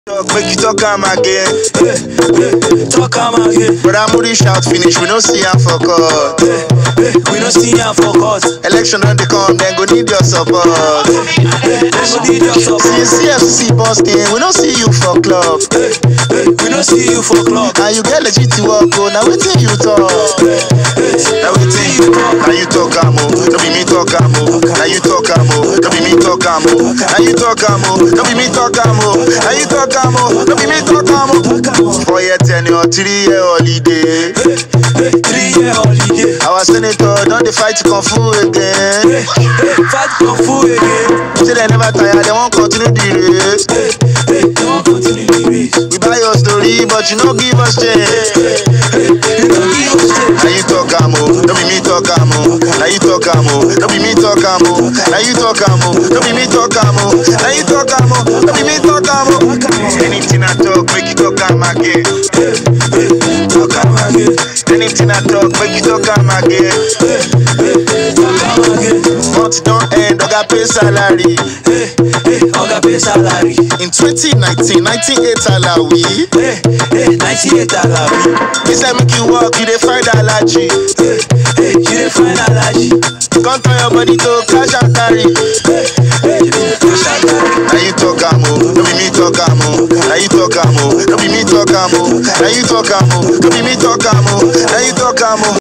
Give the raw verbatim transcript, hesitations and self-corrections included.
Talk, make you talk am again. Hey, hey, talk am again. Brother Moody shout finish, we no see am for court. Hey, hey, we no see am for court. Election don dey come, then go need your support. Hey, they go need your support. See C F C busting, we no see you for club. Hey, hey, we no see you for club. And you get legit to work, oh, now wetin you talk? Hey, hey, now wetin you talk? Now you talk am oh, no be me talk am oh. Now you talk am oh, no be me talk am oh. Now you talk am oh, no be me talk am oh. Now you talk am oh, no be me talk am oh. Four year tenure, three year holiday. hey, hey, three year holiday. Our senator don dey fight kung fu again. Hey, hey, fight kung fu again. Say they never tire, they won't continue the race. Hey, hey, they won't continue the race. We buy your story, but you no give us change. Hey, you no give us change. Now you talk am oh, no be me talk am oh. Now you talk am oh, no be me talk am oh. Now you talk am oh, no be me talk am oh. Now you talk am oh, no be me talk am oh. Anything I talk, make you talk am again. Hey, hey, talk am again. Anything I talk, make you talk am again. Hey, hey, talk am again. Month don end, oga pay salary. Hey, hey, oga pay salary. In twenty nineteen, ninety-eight alawi. Hey, hey, ninety-eight alawi. He said make you work, you dey find allergy. Hey, hey, you dey find allergy. Come turn your body to cash and carry. Hey, hey, you